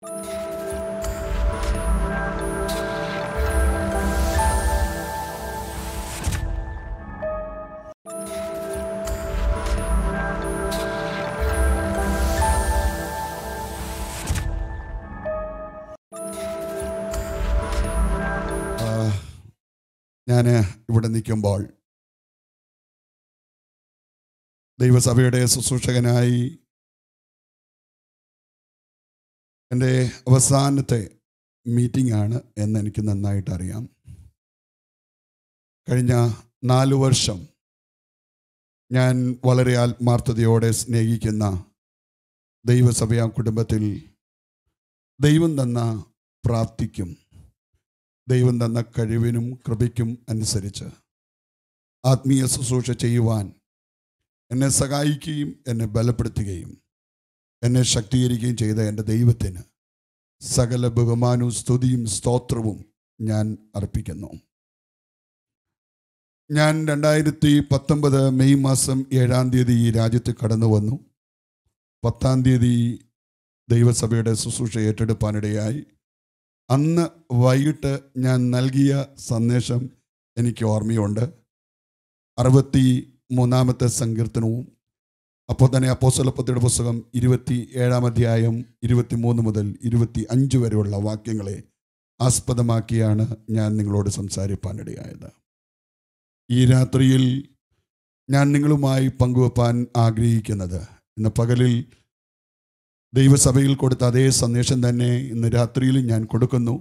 ഞാൻ ഇവിടെ നിൽക്കുമ്പോൾ ദൈവസഭയുടെ ശുശ്രൂഷകനായി എൻ്റെ അവസാനത്തെ മീറ്റിംഗ് ആണ് എന്ന് എനിക്ക് നന്നായിട്ട് അറിയാം. കഴിഞ്ഞ 4 വർഷം ഞാൻ വളരെ ആത്മാർത്ഥതയോടെ സ്നേഹിക്കുന്ന ദൈവസഭയാ കുടുംബത്തിൽ ദൈവം തന്ന പ്രാപ്തിക്കും ദൈവം തന്ന കഴിവിനും കൃപയ്ക്കും അനുസരിച്ച് ആത്മീയ ശുശ്രൂഷ ചെയ്യുവാൻ എന്നെ സഹായിക്കുകയും എന്നെ ബലപ്പെടുത്തുകയും എന്നെ ശക്തീകരിക്കുകയും ചെയ്ത എൻ്റെ ദൈവത്തിന് സകല ബഹുമാനവും സ്തുതിയും സ്തോത്രവും ഞാൻ അർപ്പിക്കുന്നു. ഞാൻ 2019 മെയ് മാസം 7-ാം തീയതി ഈ രാജ്യത്ത് കടന്നു വന്നു. 10-ാം തീയതി ദൈവസഭയുടെ ശുശ്രൂഷ ഏറ്റെടുപ്പാനിടയായി. അന്ന് വൈകിട്ട് ഞാൻ നൽകിയ സന്ദേശം എനിക്ക് ഓർമ്മയുണ്ട്. 63-ാമത്തെ സങ്കീർത്തനവും അപ്പോൾ തന്നെ അപ്പോസ്തലപ്രവൃത്തിയുടെ പുസ്തകം 27-ാം അധ്യായം 23 മുതൽ 25 വരെയുള്ള വാക്യങ്ങളെ ആസ്പദമാക്കിയാണ് ഞാൻ നിങ്ങളോട് സംസാരിപ്പാനിടയായത്. ഈ രാത്രിയിൽ ഞാൻ നിങ്ങളുമായി പങ്കുവെപ്പാൻ ആഗ്രഹിക്കുന്നത്, ഇന്ന് പകലിൽ ദൈവസഭയിൽ കൊടുത്ത അതേ സന്ദേശം തന്നെ ഇന്ന് രാത്രിയിൽ ഞാൻ കൊടുക്കുന്നു.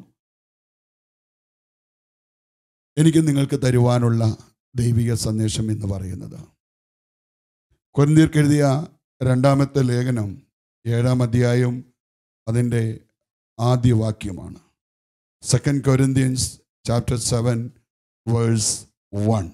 എനിക്ക് നിങ്ങൾക്ക് തരുവാനുള്ള ദൈവിക സന്ദേശം എന്ന് പറയുന്നത് കൊരിന്ത്യർക്ക് എഴുതിയ 2-ാമത്തെ ലേഖനം 7-ാം അധ്യായം അതിൻ്റെ ആദ്യ വാക്യമാണ്. 2 Corinthians chapter 7 verse 1.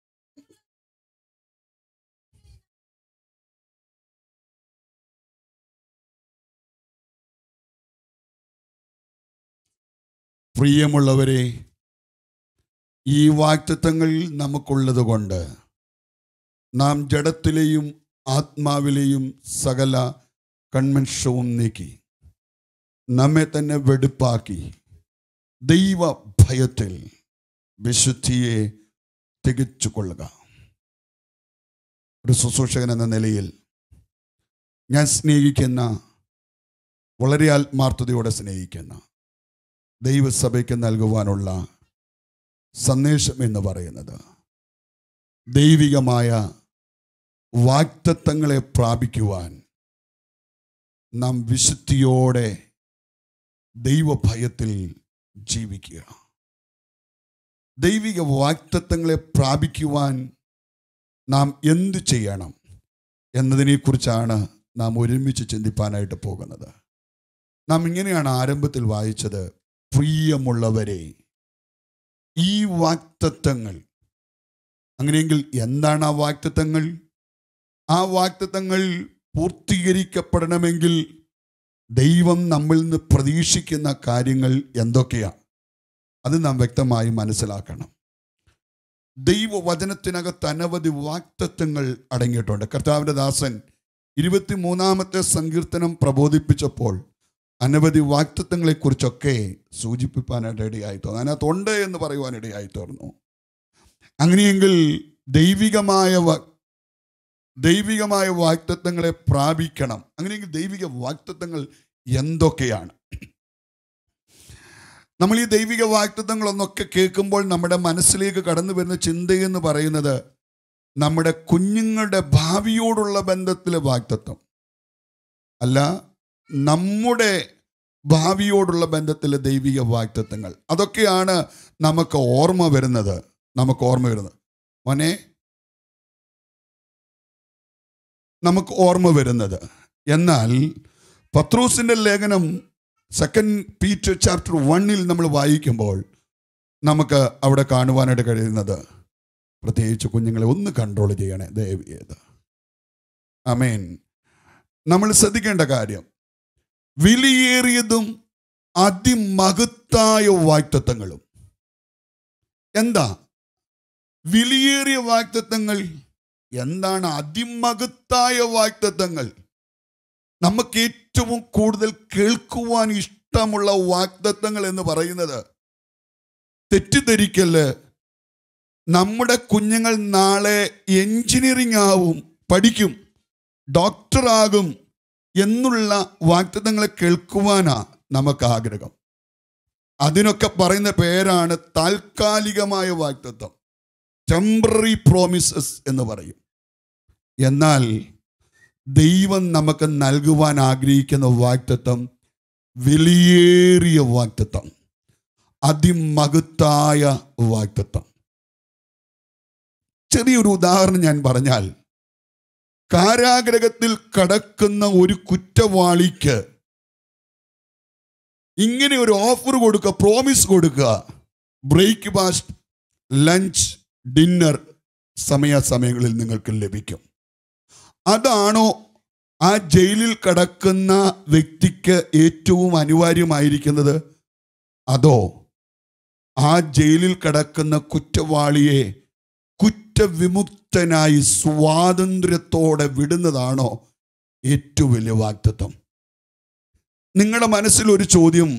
പ്രിയമുള്ളവരെ, ഈ വാഗ്ദത്തങ്ങൾ നമുക്കുള്ളത് കൊണ്ട് നാം ജഡത്തിലെയും ആത്മാവിലെയും സകല കൺമൻഷവും നീക്കി നമ്മെ തന്നെ വെടിപ്പാക്കി ദൈവ ഭയത്തിൽ വിശുദ്ധിയെ തികച്ചു കൊള്ളുക. ഒരു ശുശ്രൂഷകൻ എന്ന നിലയിൽ ഞാൻ സ്നേഹിക്കുന്ന, വളരെ ആത്മാർത്ഥതയോടെ സ്നേഹിക്കുന്ന ദൈവസഭയ്ക്ക് നൽകുവാനുള്ള സന്ദേശം എന്ന് പറയുന്നത് ദൈവികമായ വാഗ്ദത്തങ്ങളെ പ്രാപിക്കുവാൻ നാം വിശുദ്ധിയോടെ ദൈവഭയത്തിൽ ജീവിക്കുക. ദൈവിക വാഗ്ദത്തങ്ങളെ പ്രാപിക്കുവാൻ നാം എന്തു ചെയ്യണം എന്നതിനെക്കുറിച്ചാണ് നാം ഒരുമിച്ച് ചിന്തിപ്പാനായിട്ട് പോകുന്നത്. നാം ഇങ്ങനെയാണ് ആരംഭത്തിൽ വായിച്ചത്: പ്രിയമുള്ളവരെ, ഈ വാഗ്ദത്തങ്ങൾ. അങ്ങനെയെങ്കിൽ എന്താണ് ആ വാഗ്ദത്തങ്ങൾ? ആ വാഗ്ദത്തങ്ങൾ പൂർത്തീകരിക്കപ്പെടണമെങ്കിൽ ദൈവം നമ്മിൽ നിന്ന് പ്രതീക്ഷിക്കുന്ന കാര്യങ്ങൾ എന്തൊക്കെയാണ്? അത് നാം വ്യക്തമായി മനസ്സിലാക്കണം. ദൈവവചനത്തിനകത്ത് അനവധി വാഗ്ദത്തങ്ങൾ അടങ്ങിയിട്ടുണ്ട്. കർത്താവിൻ്റെ ദാസൻ 23-ാമത്തെ സങ്കീർത്തനം പ്രബോധിപ്പിച്ചപ്പോൾ അനവധി വാഗ്ദത്തങ്ങളെക്കുറിച്ചൊക്കെ സൂചിപ്പിക്കാനായിട്ട് ഇടയായി തോന്നുന്നു. അതിനകത്തുണ്ട് എന്ന് പറയുവാനിടയായി തീർന്നു. അങ്ങനെയെങ്കിൽ ദൈവികമായ വാഗ്ദത്തങ്ങളെ പ്രാപിക്കണം. അങ്ങനെയെങ്കിൽ ദൈവിക വാഗ്ദത്തങ്ങൾ എന്തൊക്കെയാണ്? നമ്മൾ ഈ ദൈവിക വാഗ്ദത്തങ്ങളൊന്നൊക്കെ കേൾക്കുമ്പോൾ നമ്മുടെ മനസ്സിലേക്ക് കടന്നു വരുന്ന ചിന്തയെന്ന് പറയുന്നത് നമ്മുടെ കുഞ്ഞുങ്ങളുടെ ഭാവിയോടുള്ള ബന്ധത്തിലെ വാഗ്ദത്തം അല്ല, നമ്മുടെ ഭാവിയോടുള്ള ബന്ധത്തിലെ ദൈവിക വാഗ്ദത്തങ്ങൾ. അതൊക്കെയാണ് നമുക്ക് ഓർമ്മ വരുന്നത്. മോനെ, നമുക്ക് ഓർമ്മ വരുന്നത്. എന്നാൽ പത്രോസിൻ്റെ ലേഖനം 2 Peter chapter 1 നമ്മൾ വായിക്കുമ്പോൾ നമുക്ക് അവിടെ കാണുവാനായിട്ട് കഴിയുന്നത്, പ്രത്യേകിച്ച് കുഞ്ഞുങ്ങളെ ഒന്ന് കൺട്രോൾ ചെയ്യണേ ദയവ് ചെയ്ത്. ആമേൻ. നമ്മൾ ശ്രദ്ധിക്കേണ്ട കാര്യം, വിലയേറിയതും അതിമഹത്തായ വാഗ്ദത്തങ്ങളും. എന്താ വിലയേറിയ വാഗ്ദത്തങ്ങൾ? എന്താണ് അതിമഹത്തായ വാഗ്ദത്തങ്ങൾ? നമുക്ക് ഏറ്റവും കൂടുതൽ കേൾക്കുവാൻ ഇഷ്ടമുള്ള വാഗ്ദത്തങ്ങൾ എന്ന് പറയുന്നത്, തെറ്റിദ്ധരിക്കല്, നമ്മുടെ കുഞ്ഞുങ്ങൾ നാളെ എഞ്ചിനീയറിംഗ് ആവും, പഠിക്കും, ഡോക്ടറാകും എന്നുള്ള വാഗ്ദത്തങ്ങളെ കേൾക്കുവാനാ നമുക്ക് ആഗ്രഹം. അതിനൊക്കെ പറയുന്ന പേരാണ് താൽക്കാലികമായ വാഗ്ദത്തം, ടെമ്പററി പ്രോമിസസ് എന്ന് പറയും. എന്നാൽ ദൈവം നമുക്ക് നൽകുവാൻ ആഗ്രഹിക്കുന്ന വാഗ്ദത്തം വിലയേറിയ വാഗ്ദത്തം, അതിമഹത്തായ വാഗ്ദത്തം. ചെറിയൊരു ഉദാഹരണം ഞാൻ പറഞ്ഞാൽ, കാരാഗ്രഹത്തിൽ കടക്കുന്ന ഒരു കുറ്റവാളിക്ക് ഇങ്ങനെ ഒരു ഓഫർ കൊടുക്കുക, പ്രോമിസ് കൊടുക്കുക, ബ്രേക്ക്ഫാസ്റ്റ്, ലഞ്ച്, ഡിന്നർ സമയാസമയങ്ങളിൽ നിങ്ങൾക്ക് ലഭിക്കും. അതാണോ ആ ജയിലിൽ കിടക്കുന്ന വ്യക്തിക്ക് ഏറ്റവും അനിവാര്യമായിരിക്കുന്നത്? അതോ ആ ജയിലിൽ കിടക്കുന്ന കുറ്റവാളിയെ കുറ്റവിമുക്തനായി സ്വാതന്ത്ര്യത്തോടെ വിടുന്നതാണോ ഏറ്റവും വലിയ വാഗ്ദത്തം? നിങ്ങളുടെ മനസ്സിൽ ഒരു ചോദ്യം,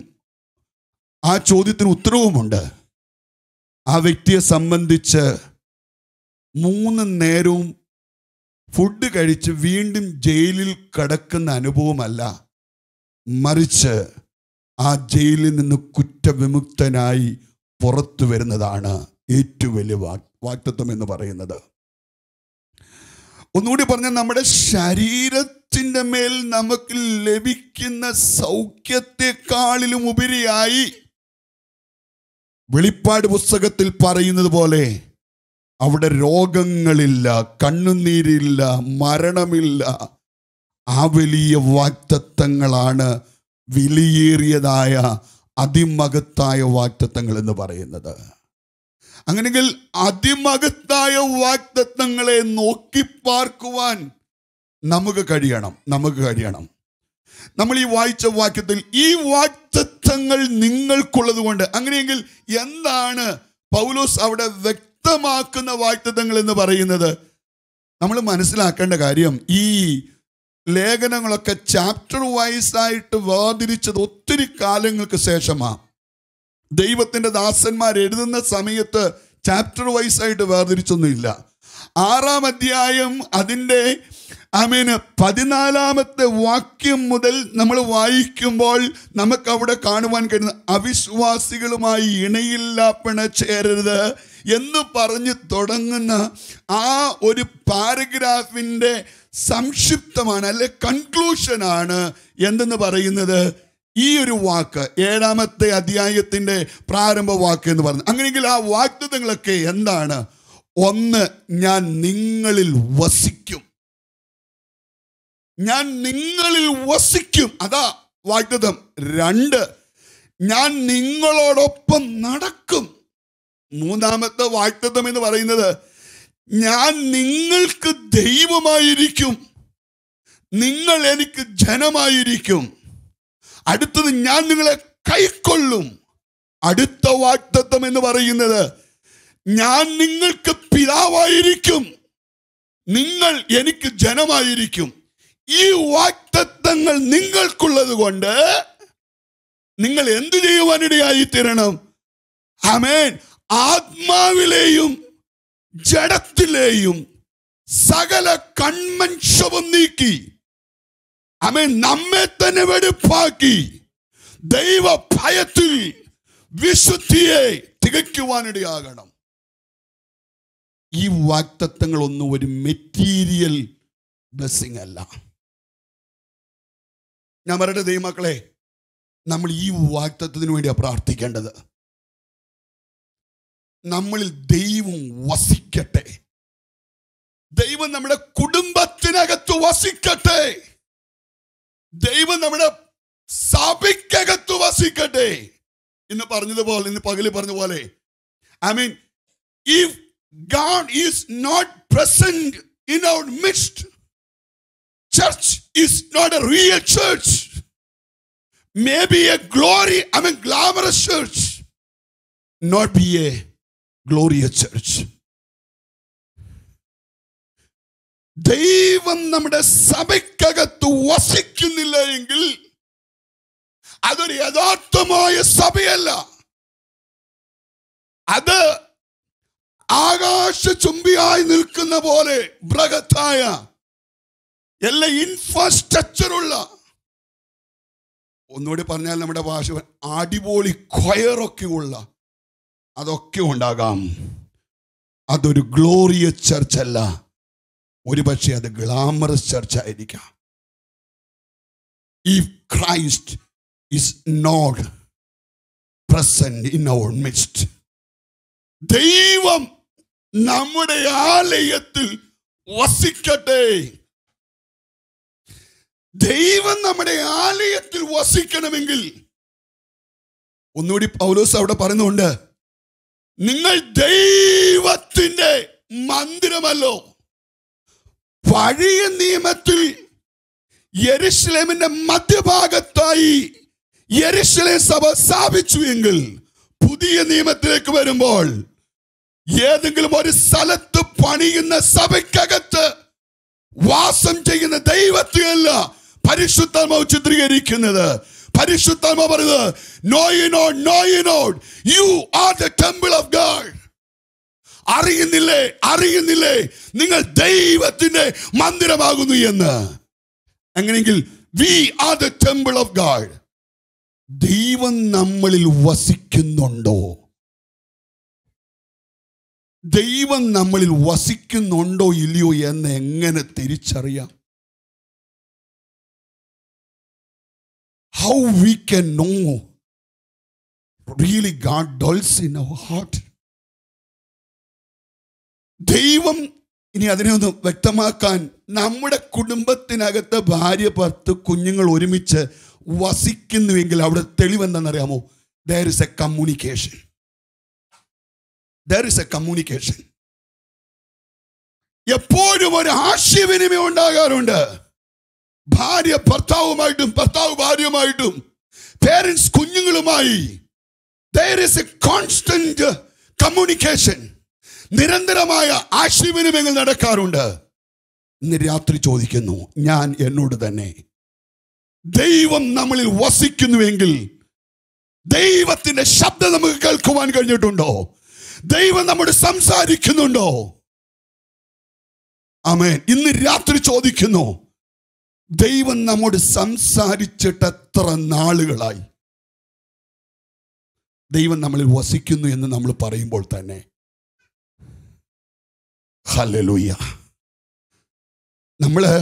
ആ ചോദ്യത്തിന് ഉത്തരവുമുണ്ട്. ആ വ്യക്തിയെ സംബന്ധിച്ച് 3 നേരവും ഫുഡ് കഴിച്ച് വീണ്ടും ജയിലിൽ കിടക്കുന്ന അനുഭവമല്ല, മറിച്ച് ആ ജയിലിൽ നിന്ന് കുറ്റവിമുക്തനായി പുറത്തു വരുന്നതാണ് ഏറ്റവും വലിയ വാഗ്ദത്തം എന്ന് പറയുന്നത്. ഒന്നുകൂടി പറഞ്ഞാൽ, നമ്മുടെ ശരീരത്തിൻ്റെ മേൽ നമുക്ക് ലഭിക്കുന്ന സൗഖ്യത്തെക്കാളിലും ഉപരിയായി വെളിപ്പാട് പുസ്തകത്തിൽ പറയുന്നത് പോലെ അവിടെ രോഗങ്ങളില്ല, കണ്ണുനീരില്ല, മരണമില്ല. ആ വലിയ വാഗ്ദത്തങ്ങളാണ് വിലയേറിയതായ അതിമഹത്തായ വാഗ്ദത്തങ്ങൾ എന്ന് പറയുന്നത്. അങ്ങനെയെങ്കിൽ അതിമഹത്തായ വാഗ്ദത്തങ്ങളെ നോക്കി പാർക്കുവാൻ നമുക്ക് കഴിയണം. നമ്മൾ ഈ വായിച്ച വാക്യത്തിൽ ഈ വാഗ്ദത്തങ്ങൾ നിങ്ങൾക്കുള്ളത് കൊണ്ട്, അങ്ങനെയെങ്കിൽ എന്താണ് പൗലോസ് അവിടെ വ്യക്തമാക്കുന്ന വാഗ്ദത്തങ്ങൾ എന്ന് പറയുന്നത്? നമ്മൾ മനസ്സിലാക്കേണ്ട കാര്യം, ഈ ലേഖനങ്ങളൊക്കെ ചാപ്റ്റർ വൈസായിട്ട് വേർതിരിച്ചത് ഒത്തിരി കാലങ്ങൾക്ക് ശേഷമാണ്. ദൈവത്തിൻ്റെ ദാസന്മാർ എഴുതുന്ന സമയത്ത് ചാപ്റ്റർ വൈസായിട്ട് വേർതിരിച്ചൊന്നുമില്ല. 6-ാം അധ്യായം അതിൻ്റെ 14-ാമത്തെ വാക്യം മുതൽ നമ്മൾ വായിക്കുമ്പോൾ നമുക്കവിടെ കാണുവാൻ കഴിയുന്ന, അവിശ്വാസികളുമായി ഇണയില്ല പിണചേരരുത് എന്ന് പറഞ്ഞ് തുടങ്ങുന്ന ആ ഒരു പാരഗ്രാഫിൻ്റെ സംക്ഷിപ്തമാണ്, അല്ലെ കൺക്ലൂഷനാണ് എന്തെന്ന് പറയുന്നത് ഈ ഒരു വാക്ക്, 7-ാമത്തെ അധ്യായത്തിൻ്റെ പ്രാരംഭ വാക്ക് എന്ന് പറയുന്നത്. അങ്ങനെയെങ്കിൽ ആ വാഗ്ദത്തങ്ങളൊക്കെ എന്താണ്? 1, ഞാൻ നിങ്ങളിൽ വസിക്കും. ഞാൻ നിങ്ങളിൽ വസിക്കും, അതാ വാഗ്ദത്തം. 2, ഞാൻ നിങ്ങളോടൊപ്പം നടക്കും. 3-ാമത്തെ വാഗ്ദത്തം എന്ന് പറയുന്നത്, ഞാൻ നിങ്ങൾക്ക് ദൈവമായിരിക്കും, നിങ്ങൾ എനിക്ക് ജനമായിരിക്കും. അടുത്തത്, ഞാൻ നിങ്ങളെ കൈക്കൊള്ളും. അടുത്ത വാഗ്ദത്തം എന്ന് പറയുന്നത്, ഞാൻ നിങ്ങൾക്ക് പിതാവായിരിക്കും, നിങ്ങൾ എനിക്ക് ജനമായിരിക്കും. ഈ വാഗ്ദത്തങ്ങൾ നിങ്ങൾക്കുള്ളത് കൊണ്ട് നിങ്ങൾ എന്തു ചെയ്യുവാനിടയായി തീരണം? ആമേൻ. ആത്മാവിലെയും ജഡത്തിലെയും സകല കൺമൻഷവും നീക്കി, ആമേൻ, നമ്മെ തന്നെ വെടിപ്പാക്കി ദൈവ ഭയത്തിൽ വിശുദ്ധിയെ തികയ്ക്കുവാനിടയാകണം. ഈ വാഗ്ദത്തങ്ങളൊന്നും ഒരു മെറ്റീരിയൽ ബ്ലെസ്സിങ് അല്ല. ഞാൻ പറയട്ടെ ദൈവമക്കളെ, നമ്മൾ ഈ വാഗ്ദത്തത്തിന് വേണ്ടിയാണ് പ്രാർത്ഥിക്കേണ്ടത്. നമ്മളിൽ ദൈവം വസിക്കട്ടെ. ദൈവം നമ്മുടെ കുടുംബത്തിനകത്ത് വസിക്കട്ടെ. ദൈവം നമ്മുടെ സഭയ്ക്കകത്ത് വസിക്കട്ടെ. ഇന്ന് പറഞ്ഞതുപോലെ, ഇന്ന് പകല് പറഞ്ഞ പോലെ, if God is not present in our midst, church is not a real church. Maybe a glamorous church, not be a glorious church. ദൈവം നമ്മുടെ സഭയ്ക്കകത്ത് വസിക്കുന്നില്ല എങ്കിൽ അതൊരു യഥാർത്ഥമായ സഭയല്ല. അത് ആകാശ ചുംബിയായി നിൽക്കുന്ന പോലെ ബൃഹത്തായ എല്ലാ ഇൻഫ്രാസ്ട്രക്ചറുള്ള, ഒന്നുകൂടി പറഞ്ഞാൽ നമ്മുടെ ഭാഷ അടിപൊളി കൊയറൊക്കെ ഉള്ള, അതൊക്കെ ഉണ്ടാകാം. അതൊരു ഗ്ലോറിയസ് ചർച്ച് അല്ല, ഒരു പക്ഷേ അത് ഗ്ലാമറസ് ചർച്ച് ആയിരിക്കാം. If Christ is not present in our midst, ദൈവം നമ്മുടെ ആലയത്തിൽ വസിക്കട്ടെ. ദൈവം നമ്മുടെ ആലയത്തിൽ വസിക്കണമെങ്കിൽ, ഒന്നുകൂടി പൗലോസ് അവിടെ പറയുന്നുണ്ട്, നിങ്ങൾ ദൈവത്തിന്റെ മന്ദിരമല്ലോ. പഴയ നിയമത്തിൽ യെരുശലേമിന്റെ മധ്യഭാഗത്തായി യെരുശലേം സഭ സ്ഥാപിച്ചു എങ്കിൽ, പുതിയ നിയമത്തിലേക്ക് വരുമ്പോൾ ഏതെങ്കിലും ഒരു സ്ഥലത്ത് പണിയുന്ന സഭയ്ക്കകത്ത് വാസം ചെയ്യുന്ന ദൈവത്തെയല്ല പരിശുദ്ധാത്മാവ് ചിത്രീകരിക്കുന്നത്. പരിശുദ്ധാത്മാവ് പറയുന്നത്, know ye not, you are the temple of God. അറിയുന്നില്ലേ നിങ്ങൾ ദൈവത്തിന്റെ മന്ദിരമാകുന്നു എന്ന്. അങ്ങനെയെങ്കിൽ we are the temple of God. ദൈവം നമ്മളിൽ വസിക്കുന്നുണ്ടോ? ദൈവം നമ്മളിൽ വസിക്കുന്നുണ്ടോ ഇല്ലയോ എന്ന് എങ്ങനെ തിരിച്ചറിയാം? How we can know really God dwells in our heart? ദൈവം, ഇനി അതിനെ ഒന്ന് വ്യക്തമാക്കാൻ, നമ്മുടെ കുടുംബത്തിനകത്ത് ഭാര്യ, ഭർത്ത്, കുഞ്ഞുങ്ങൾ ഒരുമിച്ച് വസിക്കുന്നുവെങ്കിൽ അവിടെ തെളിവെന്താണെന്നറിയാമോ? There is a communication. There is a communication. എപ്പോഴും ഒരു ആശയവിനിമയം ഉണ്ടാകാറുണ്ട്. ഭാര്യ ഭർത്താവുമായിട്ടും, ഭർത്താവ് ഭാര്യയുമായിട്ടും, പേരൻസ് കുഞ്ഞുങ്ങളുമായി. There is a constant communication. നിരന്തരമായ ആശയവിനിമയങ്ങൾ നടക്കാറുണ്ട്. ഇന്ന് രാത്രി ചോദിക്കുന്നു ഞാൻ എന്നോട് തന്നെ, ദൈവം നമ്മളിൽ വസിക്കുന്നുവെങ്കിൽ ദൈവത്തിന്റെ ശബ്ദം നമുക്ക് കേൾക്കുവാൻ കഴിഞ്ഞിട്ടുണ്ടോ? ദൈവം നമ്മോട് സംസാരിക്കുന്നുണ്ടോ? ആമേൻ. ഇന്ന് രാത്രി ചോദിക്കുന്നു, ദൈവം നമ്മോട് സംസാരിച്ചിട്ട് എത്ര നാളുകളായി? ദൈവം നമ്മളിൽ വസിക്കുന്നു എന്ന് നമ്മൾ പറയുമ്പോൾ തന്നെ ഹല്ലേലൂയ. നമ്മള്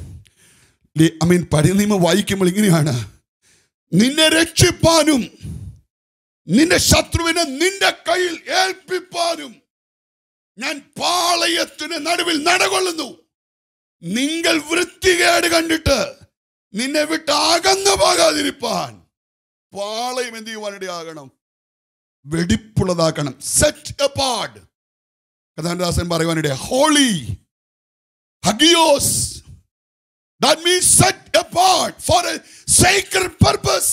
പഴയ നിയമം വായിക്കുമ്പോൾ ഇങ്ങനെയാണ്, നിന്നെ രക്ഷിപ്പാനും നിന്റെ ശത്രുവിനെ നിന്റെ കയ്യിൽ ഏൽപ്പിപ്പാനും ഞാൻ പാളയത്തിന് നടുവിൽ നടകൊള്ളുന്നു. നിങ്ങൾ വൃത്തികേട് കണ്ടിട്ട് നിന്നെ വിട്ട് അകന്നു പോകാതിരിപ്പാൻ പാളയം എന്ത് ചെയ്യുവാനിടയാകണം? വെടിപ്പുള്ളതാക്കണം. Set apart. കഥാനദാസൻ പറയുവാനിടയാ, ഹോളി ഹഗിയോസ്. That means set apart for a sacred purpose.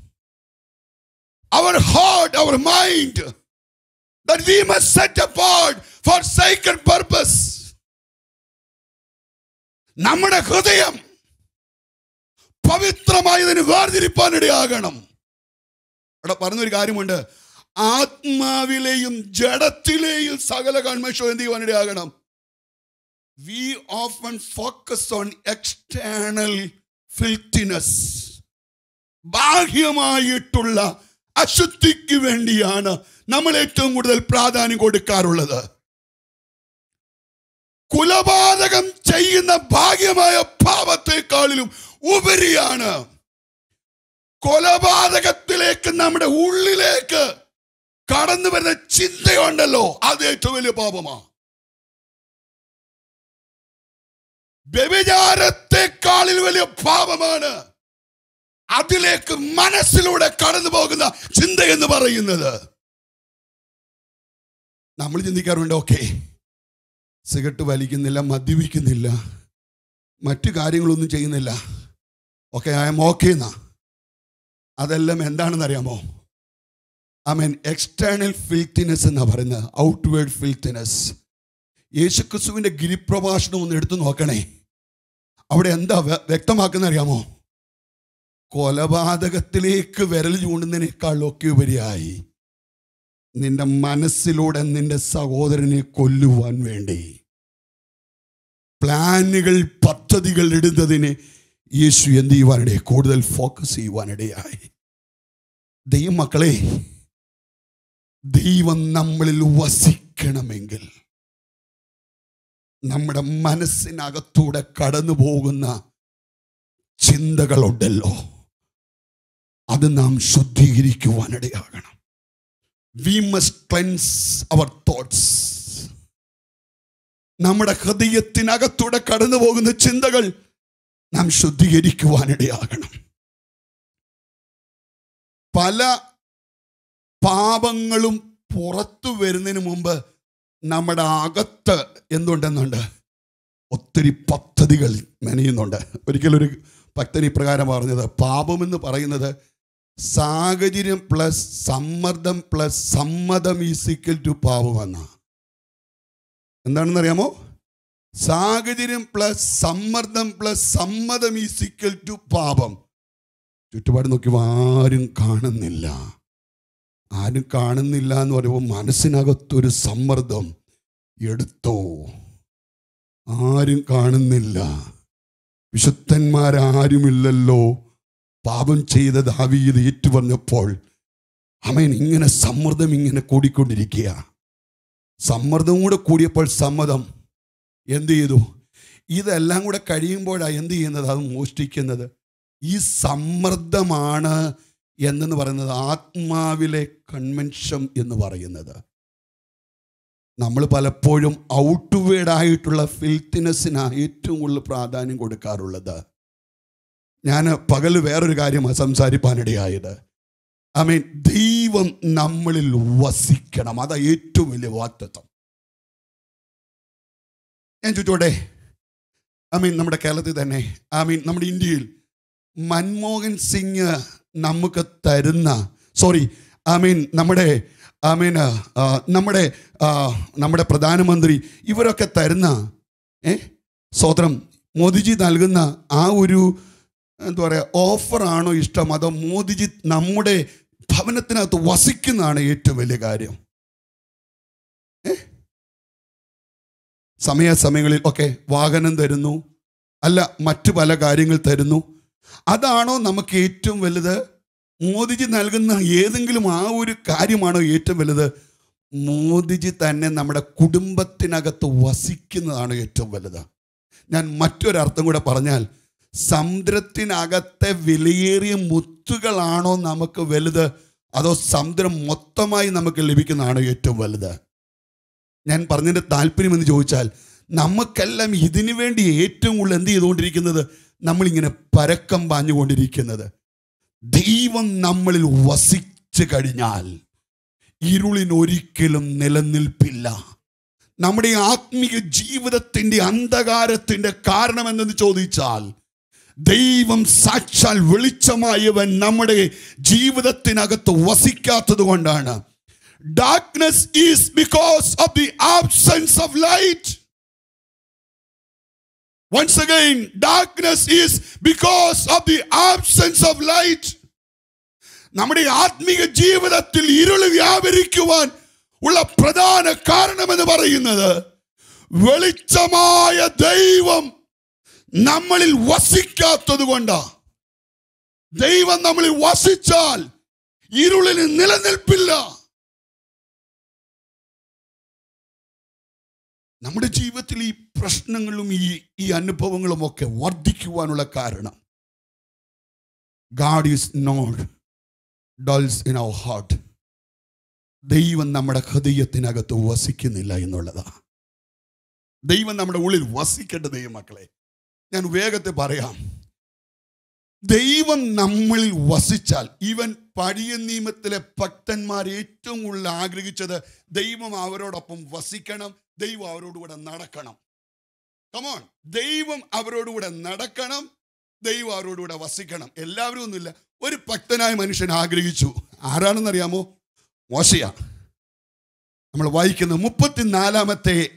Our heart, our mind, that we must set apart for sacred purpose. നമ്മുടെ ഹൃദയം പവിത്രമായതിന് വേർതിരിപ്പാനിടയാകണം. അവിടെ പറഞ്ഞൊരു കാര്യമുണ്ട്, ആത്മാവിലെയും ജഡത്തിലെയും സകല കന്മഷവും എന്ത് ചെയ്യുവാനിടയാകണം? We often focus on external filthiness. ബാഹ്യമായിട്ടുള്ള അശുദ്ധിക്ക് വേണ്ടിയാണ് നമ്മൾ ഏറ്റവും കൂടുതൽ പ്രാധാന്യം കൊടുക്കാറുള്ളത്. കുലപാതകം ചെയ്യുന്ന ഭാഗ്യമായ പാപത്തെക്കാളിലും ഉപരിയാണ് കൊലപാതകത്തിലേക്ക് നമ്മുടെ ഉള്ളിലേക്ക് കടന്നു വരുന്ന ചിന്തയുണ്ടല്ലോ, അത് ഏറ്റവും വലിയ പാപമാണ്. വ്യഭിചാരത്തെക്കാളിൽ വലിയ പാപമാണ് അതിലേക്ക് മനസ്സിലൂടെ കടന്നു പോകുന്ന ചിന്ത എന്ന് പറയുന്നത്. നമ്മൾ ചിന്തിക്കാറുണ്ട്, ഓക്കെ, സിഗരറ്റ് വലിക്കുന്നില്ല, മദ്യപിക്കുന്നില്ല, മറ്റു കാര്യങ്ങളൊന്നും ചെയ്യുന്നില്ല, ഓക്കെ, ഐ എം ഓക്കെ എന്നാ. അതെല്ലാം എന്താണെന്നറിയാമോ? എക്സ്റ്റേണൽ ഫിൽത്തിനെസ് എന്നാ പറയുന്നത്, ഔട്ട്വേർഡ് ഫിൽത്തിനെസ്. യേശുക്രിസ്തുവിന്റെ ഗിരിപ്രഭാഷണം ഒന്ന് എടുത്തു നോക്കണേ. അവിടെ എന്താ വ്യക്തമാക്കുന്ന അറിയാമോ? കൊലപാതകത്തിലേക്ക് വിരൽ ചൂണ്ടുന്നതിനേക്കാളൊക്കെ ഉപരിയായി നിന്റെ മനസ്സിലൂടെ നിന്റെ സഹോദരനെ കൊല്ലുവാൻ വേണ്ടി പ്ലാനുകൾ, പദ്ധതികൾ ഇടുന്നതിന് യേശു എന്ത് ചെയ്യുവാനിടയായി? കൂടുതൽ ഫോക്കസ് ചെയ്യുവാനിടയായി. ദൈവമക്കളെ, ദൈവം നമ്മളിൽ വസിക്കണമെങ്കിൽ നമ്മുടെ മനസ്സിനകത്തൂടെ കടന്നു പോകുന്ന ചിന്തകളുണ്ടല്ലോ, അത് നാം ശുദ്ധീകരിക്കുവാനിടയാകണം. We must cleanse our thoughts. നമ്മുടെ ഹൃദയത്തിനകത്തൂടെ കടന്നു പോകുന്ന ചിന്തകൾ നാം ശുദ്ധീകരിക്കുവാനിടയാകണം. പല പാപങ്ങളും പുറത്തു വരുന്നതിന് മുമ്പ് നമ്മുടെ അകത്ത് എന്തുണ്ടെന്നുണ്ട്? ഒത്തിരി പദ്ധതികൾ മെനയുന്നുണ്ട്. ഒരിക്കലൊരു ഭക്തൻ ഇപ്രകാരം പറഞ്ഞത്, പാപമെന്ന് പറയുന്നത് സാഹചര്യം പ്ലസ് സമ്മർദ്ദം പ്ലസ് സമ്മതം ഈക്വൽ ടു പാപമെന്ന. എന്താണെന്ന് അറിയാമോ? സാഹചര്യം പ്ലസ് സമ്മർദ്ദം പ്ലസ് സമ്മതം ഈക്വൽ ടു പാപം. ചുറ്റുപാട് നോക്കി ആരും കാണുന്നില്ല. ആരും കാണുന്നില്ല എന്ന് പറയുമ്പോൾ മനസ്സിനകത്തൊരു സമ്മർദ്ദം. എടുത്തോ, ആരും കാണുന്നില്ല, വിശുദ്ധന്മാരാരുമില്ലല്ലോ. പാപം ചെയ്ത ദാവീദ് ഏറ്റു പറഞ്ഞപ്പോൾ അവൻ ഇങ്ങനെ സമ്മർദ്ദം ഇങ്ങനെ കൂടിക്കൊണ്ടിരിക്കുക. സമ്മർദ്ദം കൂടെ കൂടിയപ്പോൾ സമ്മതം എന്ത് ചെയ്തു? ഇതെല്ലാം കൂടെ കഴിയുമ്പോഴാണ് എന്ത് ചെയ്യുന്നത്? അത് മോഷ്ടിക്കുന്നത്. ഈ സമ്മർദ്ദമാണ് എന്നു പറയുന്നത് ആത്മാവിലെ കൺവെൻഷൻ എന്ന് പറയുന്നത്. നമ്മൾ പലപ്പോഴും ഔട്ട്വേർഡായിട്ടുള്ള ഫിൽത്തിനെസ്സിനാണ് ഏറ്റവും കൂടുതൽ പ്രാധാന്യം കൊടുക്കാറുള്ളത്. ഞാൻ പകൽ വേറൊരു കാര്യമാണ് സംസാരിപ്പാനിടയായത്. ദൈവം നമ്മളിൽ വസിക്കണം. അതാ ഏറ്റവും വലിയ വാഗ്ദത്തം. ഞാൻ ചോദിച്ചോട്ടെ, നമ്മുടെ കേരളത്തിൽ തന്നെ, നമ്മുടെ ഇന്ത്യയിൽ മൻമോഹൻ സിംഗ് നമുക്ക് തരുന്ന നമ്മുടെ പ്രധാനമന്ത്രി ഇവരൊക്കെ തരുന്ന സ്വതന്ത്രം മോദിജി നൽകുന്ന ആ ഒരു എന്താ പറയുക ഓഫറാണോ ഇഷ്ടം? അതോ മോദിജി നമ്മുടെ ഭവനത്തിനകത്ത് വസിക്കുന്നതാണ് ഏറ്റവും വലിയ കാര്യം? സമയങ്ങളിൽ ഒക്കെ വാഹനം തരുന്നു, അല്ല മറ്റു പല കാര്യങ്ങൾ തരുന്നു. അതാണോ നമുക്ക് ഏറ്റവും വലുത്? മോദിജി നൽകുന്ന ഏതെങ്കിലും ആ ഒരു കാര്യമാണോ ഏറ്റവും വലുത്? മോദിജി തന്നെ നമ്മുടെ കുടുംബത്തിനകത്ത് വസിക്കുന്നതാണ് ഏറ്റവും വലുത്. ഞാൻ മറ്റൊരർത്ഥം കൂടെ പറഞ്ഞാൽ, സമുദ്രത്തിനകത്തെ വിലയേറിയ മുത്തുകളാണോ നമുക്ക് വലുത്, അതോ സമുദ്രം മൊത്തമായി നമുക്ക് ലഭിക്കുന്നതാണോ ഏറ്റവും വലുത്? ഞാൻ പറഞ്ഞതിൻ്റെ താല്പര്യം എന്ന് ചോദിച്ചാൽ, നമുക്കെല്ലാം ഇതിനു വേണ്ടി ഏറ്റവും കൂടുതൽ എന്ത് ചെയ്തുകൊണ്ടിരിക്കുന്നത്? നമ്മളിങ്ങനെ പരക്കം പാഞ്ഞുകൊണ്ടിരിക്കുന്നത്. ദൈവം നമ്മളിൽ വസിച്ചു കഴിഞ്ഞാൽ ഇരുളിനൊരിക്കലും നിലനിൽപ്പില്ല. നമ്മുടെ ആത്മീയ ജീവിതത്തിൻ്റെ അന്ധകാരത്തിൻ്റെ കാരണം എന്തെന്ന് ചോദിച്ചാൽ, ദൈവം സാക്ഷാൽ വെളിച്ചമായവൻ നമ്മുടെ ജീവിതത്തിനകത്ത് വസിക്കാത്തത് കൊണ്ടാണ്. Darkness is because of the absence of light. Once again, darkness is because of the absence of light. നമ്മുടെ ആത്മീയ ജീവിതത്തിൽ ഇരുൾ വ്യാപരിക്കുവാൻ ഉള്ള പ്രധാന കാരണമെന്ന് പറയുന്നത്, വെളിച്ചമായ ദൈവം നമ്മളിൽ വസിക്കാത്തത് കൊണ്ടാണ്. ദൈവം നമ്മളിൽ വസിച്ചാൽ ഇരുളിന് നിലനിൽപ്പില്ല. നമ്മുടെ ജീവിതത്തിൽ ഈ പ്രശ്നങ്ങളും ഈ അനുഭവങ്ങളും ഒക്കെ വർദ്ധിക്കുവാനുള്ള കാരണം, God is not dwells in our heart. ദൈവം നമ്മുടെ ഹൃദയത്തിനകത്ത് വസിക്കുന്നില്ല എന്നുള്ളതാണ്. ദൈവം നമ്മുടെ ഉള്ളിൽ വസിക്കേണ്ട ദൈവമക്കളെ, ഞാൻ വേഗത്തിൽ പറയാം. ദൈവം നമ്മളിൽ വസിച്ചാൽ, ഈവൻ പഴയ നിയമത്തിലെ ഭക്തന്മാർ ഏറ്റവും കൂടുതൽ ആഗ്രഹിച്ചത് ദൈവം അവരോടൊപ്പം വസിക്കണം, ദൈവം അവരോടുകൂടെ നടക്കണം. കമോൺ, ദൈവം അവരോടുകൂടെ നടക്കണം, ദൈവം അവരോടുകൂടെ വസിക്കണം. എല്ലാവരും ഒന്നുമില്ല, ഒരു ഭക്തനായ മനുഷ്യൻ ആഗ്രഹിച്ചു. ആരാണെന്നറിയാമോ? മോശയാ. നമ്മൾ വായിക്കുന്ന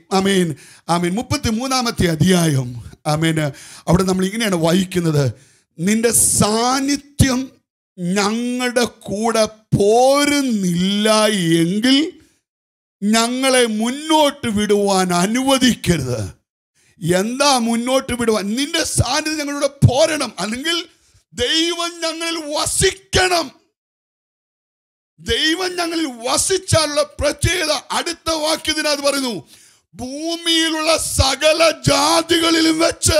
33-ാമത്തെ അധ്യായം. അവിടെ നമ്മൾ ഇങ്ങനെയാണ് വായിക്കുന്നത്. നിന്റെ സാന്നിധ്യം ഞങ്ങളുടെ കൂടെ പോരുന്നില്ല എങ്കിൽ ഞങ്ങളെ മുന്നോട്ട് വിടുവാൻ അനുവദിക്കരുത്. എന്താ മുന്നോട്ട് വിടുവാൻ? നിന്റെ സാന്നിധ്യം ഞങ്ങളുടെ പോരണം, അല്ലെങ്കിൽ ദൈവം ഞങ്ങളിൽ വസിക്കണം. ദൈവം ഞങ്ങളിൽ വസിച്ചാലുള്ള പ്രത്യേകത അടുത്ത വാക്യത്തിനകത്ത് പറയുന്നു, ഭൂമിയിലുള്ള സകല ജാതികളിലും വെച്ച്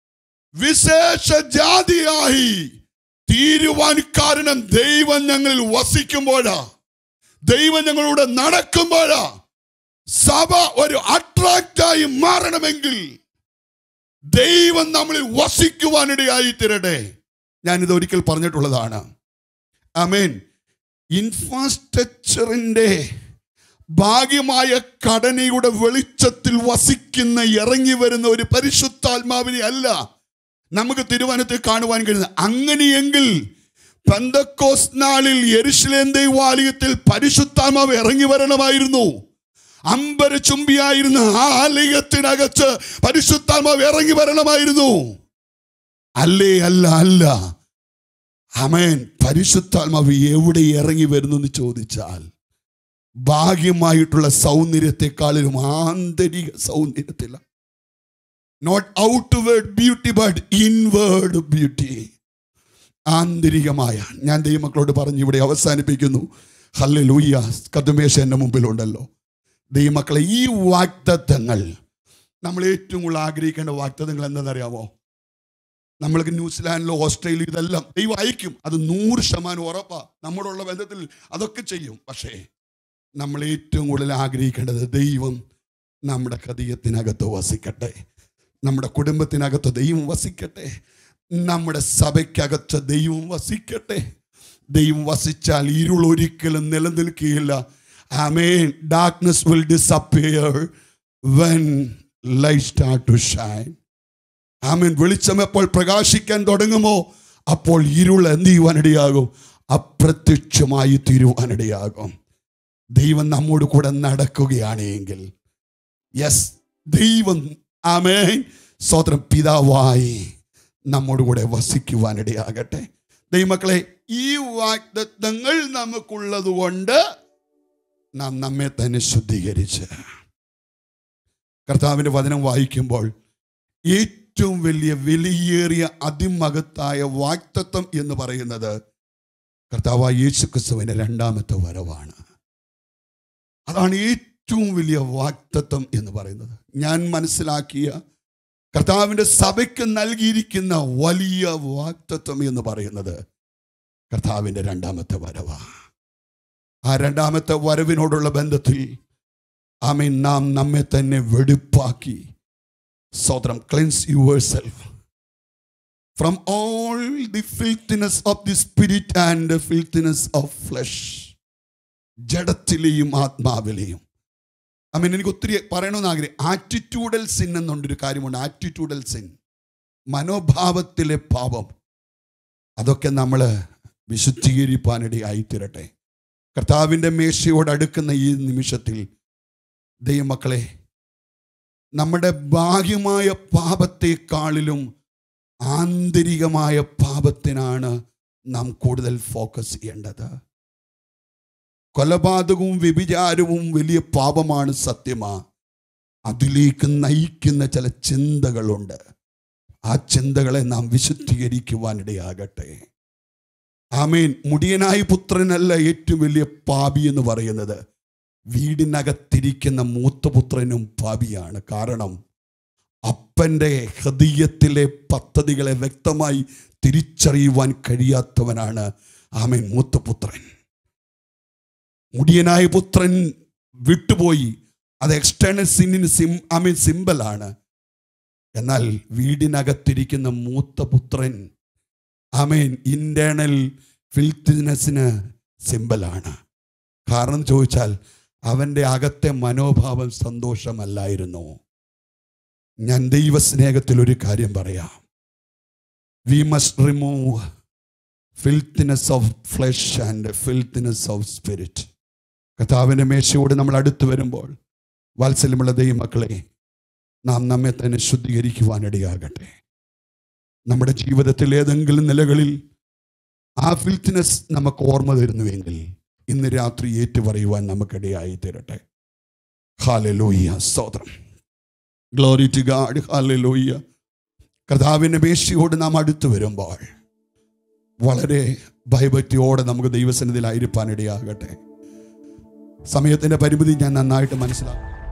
വിശേഷ ജാതിയായി തീരുവാൻ കാരണം ദൈവം ഞങ്ങളിൽ വസിക്കുമ്പോഴാ, ദൈവം ഞങ്ങളോട് നടക്കുമ്പോഴാ. സഭ ഒരു അട്രാക്റ്റായി മാറണമെങ്കിൽ ദൈവം നമ്മളിൽ വസിക്കുവാനിടയായി തീരട്ടെ. ഞാനിത് ഒരിക്കൽ പറഞ്ഞിട്ടുള്ളതാണ്. ആമേൻ. ഇൻഫ്രാസ്ട്രക്ചറിന്റെ ഭാഗ്യമായ ഘടനയുടെ വെളിച്ചത്തിൽ വസിക്കുന്ന, ഇറങ്ങി വരുന്ന ഒരു പരിശുദ്ധാത്മാവിനെ അല്ല നമുക്ക് തിരുവനന്തപുരത്ത് കാണുവാൻ കഴിയുന്നത്. അങ്ങനെയെങ്കിൽ പെന്തക്കോസ്ത് നാളിൽ യെരുശലേം ദൈവാലയത്തിൽ പരിശുദ്ധാത്മാവ് ഇറങ്ങി വരണമായിരുന്നു. അമ്പരചുംബിയായിരുന്ന ആ ആലയത്തിനകത്ത് പരിശുദ്ധാത്മാവ് ഇറങ്ങി വരണമായിരുന്നു. അല്ലേ? അല്ല, അല്ല. ആമേൻ. പരിശുദ്ധാത്മാവ് എവിടെ ഇറങ്ങി വരുന്നു എന്ന് ചോദിച്ചാൽ, ഭാഗ്യമായിട്ടുള്ള സൗന്ദര്യത്തെക്കാളും ആന്തരിക സൗന്ദര്യത്തില. Not outward beauty but inward beauty. ആന്തരികമായ. ഞാൻ ദൈവമക്കളോട് പറഞ്ഞ് ഇവിടെ അവസാനിപ്പിക്കുന്നു. ഹല്ലേലൂയ. കതുമേശ എൻ്റെ മുമ്പിലുണ്ടല്ലോ. ദൈവമക്കളെ, ഈ വാഗ്ദത്തങ്ങൾ നമ്മൾ ഏറ്റവും കൂടുതൽ ആഗ്രഹിക്കേണ്ട വാഗ്ദത്തങ്ങൾ എന്താണെന്നറിയാമോ? നമ്മൾക്ക് ന്യൂസിലാൻഡിലോ ഓസ്ട്രേലിയ ഇതെല്ലാം ദൈവം അയക്കും. അത് 100% ഉറപ്പാ. നമ്മളുള്ള ബന്ധത്തിൽ അതൊക്കെ ചെയ്യും. പക്ഷേ നമ്മൾ ഏറ്റവും കൂടുതൽ ആഗ്രഹിക്കേണ്ടത് ദൈവം നമ്മുടെ ഹൃദയത്തിനകത്ത് വസിക്കട്ടെ, നമ്മുടെ കുടുംബത്തിനകത്ത് ദൈവം വസിക്കട്ടെ, നമ്മുടെ സഭയ്ക്കകത്ത് ദൈവം വസിക്കട്ടെ. ദൈവം വസിച്ചാൽ ഇരുൾ ഒരിക്കലും നിലനിൽക്കുകയില്ല. ആമേൻ. Darkness will disappear when light start to shine. ആമേൻ. വെളിച്ചം എപ്പോൾ പ്രകാശിക്കാൻ തുടങ്ങുമോ അപ്പോൾ ഇരുൾ എന്ത് ചെയ്യുവാനിടയാകും? അപ്രത്യക്ഷമായി തീരുവാനിടയാകും. ദൈവം നമ്മോട് കൂടെ നടക്കുകയാണെങ്കിൽ, യെസ്, ദൈവം ആമേൻ സ്വതന്ത്രം പിതാവായി നമ്മോട് കൂടെ വസിക്കുവാനിടയാകട്ടെ. ദൈവമക്കളെ, ഈ വാഗ്ദത്തങ്ങൾ നമുക്കുള്ളത് കൊണ്ട് നാം നമ്മെ തന്നെ ശുദ്ധീകരിച്ച് കർത്താവിൻ്റെ വചനം വായിക്കുമ്പോൾ ഏറ്റവും വലിയ വിലയേറിയ അതിമഹത്തായ വാഗ്ദത്തം എന്ന് പറയുന്നത് കർത്താവായ യേശുക്രിസ്തുവിന്റെ രണ്ടാമത്തെ വരവാണ്. അതാണ് ഏറ്റവും വലിയ വാഗ്ദത്തം എന്ന് പറയുന്നത്. ഞാൻ മനസ്സിലാക്കിയ കർത്താവിൻ്റെ സഭയ്ക്ക് നൽകിയിരിക്കുന്ന വലിയ വാഗ്ദത്തം എന്ന് പറയുന്നത് കർത്താവിൻ്റെ രണ്ടാമത്തെ വരവാണ്. ആ രണ്ടാമത്തെ വരവിനോടുള്ള ബന്ധത്തിൽ ആമേൻ നാം നമ്മെ തന്നെ വെടിപ്പാക്കി സ്വതന്ത്രം cleanse yourself from all the filthiness of the spirit and the filthiness of flesh. ജഡത്തിലെയും ആത്മാവിലെയും. ആമേൻ. എനിക്ക് ഒത്തിരി പറയണമെന്ന് ആഗ്രഹം. ആറ്റിറ്റ്യൂഡൽ സിൻ എന്നുണ്ടൊരു കാര്യമുണ്ട്. ആറ്റിറ്റ്യൂഡൽ സിൻ, മനോഭാവത്തിലെ പാപം. അതൊക്കെ നമ്മൾ വിശുദ്ധീകരിപ്പാനിടയായി തീരട്ടെ. കർത്താവിൻ്റെ മേശയോട് അടുക്കുന്ന ഈ നിമിഷത്തിൽ ദൈവമക്കളെ, നമ്മുടെ ബാഹ്യമായ പാപത്തെക്കാളിലും ആന്തരികമായ പാപത്തിനാണ് നാം കൂടുതൽ ഫോക്കസ് ചെയ്യേണ്ടത്. കൊലപാതകവും വ്യഭിചാരവും വലിയ പാപമാണ്, സത്യമാ. അതിലേക്ക് നയിക്കുന്ന ചില ചിന്തകളുണ്ട്. ആ ചിന്തകളെ നാം വിശുദ്ധീകരിക്കുവാനിടയാകട്ടെ. ആമേൻ. മുടിയനായ പുത്രനല്ല ഏറ്റവും വലിയ പാപി എന്ന് പറയുന്നത്. വീടിനകത്തിരിക്കുന്ന മൂത്തപുത്രനും പാപിയാണ്. കാരണം അപ്പൻ്റെ ഹൃദയത്തിലെ പദ്ധതികളെ വ്യക്തമായി തിരിച്ചറിയുവാൻ കഴിയാത്തവനാണ് ആമേൻ മൂത്തപുത്രൻ. മുടിയനായ പുത്രൻ വിട്ടുപോയി. അത് എക്സ്റ്റേണൽ സിന്നിന് സിമ്പലാണ്. എന്നാൽ വീടിനകത്തിരിക്കുന്ന മൂത്തപുത്രൻ ആമേൻ ഇന്റേണൽ ഫിൽത്തിനെസ്സിന് സിമ്പലാണ്. കാരണം ചോദിച്ചാൽ അവൻ്റെ അകത്തെ മനോഭാവം സന്തോഷമല്ലായിരുന്നു. ഞാൻ ദൈവസ്നേഹത്തിൽ ഒരു കാര്യം പറയാം. We must remove filthiness of flesh and filthiness of spirit. കർത്താവിൻ്റെ മേശയോട് നമ്മൾ അടുത്ത് വരുമ്പോൾ വാത്സല്യമുള്ള ദൈവമക്കളെ, നാം നമ്മെ തന്നെ ശുദ്ധീകരിക്കുവാനിടയാകട്ടെ. നമ്മുടെ ജീവിതത്തിൽ ഏതെങ്കിലും നിലകളിൽ ആ ഫിൽത്തിനെസ് നമുക്ക് ഓർമ്മ തരുന്നുവെങ്കിൽ ഇന്ന് രാത്രി ഏറ്റുപറയുവാൻ നമുക്കിടയായി തീരട്ടെ. ഹല്ലേലൂയ, സ്തോത്രം. Glory to God. ഹല്ലേലൂയ. കർത്താവിൻ്റെ മേശയോട് നാം അടുത്ത് വരുമ്പോൾ വളരെ ഭയഭക്തിയോടെ നമുക്ക് ദൈവസന്നിധിയിലായിരിക്കാൻ ഇടയാകട്ടെ. സമയത്തിൻ്റെ പരിമിതി ഞാൻ നന്നായിട്ട് മനസ്സിലാക്കും.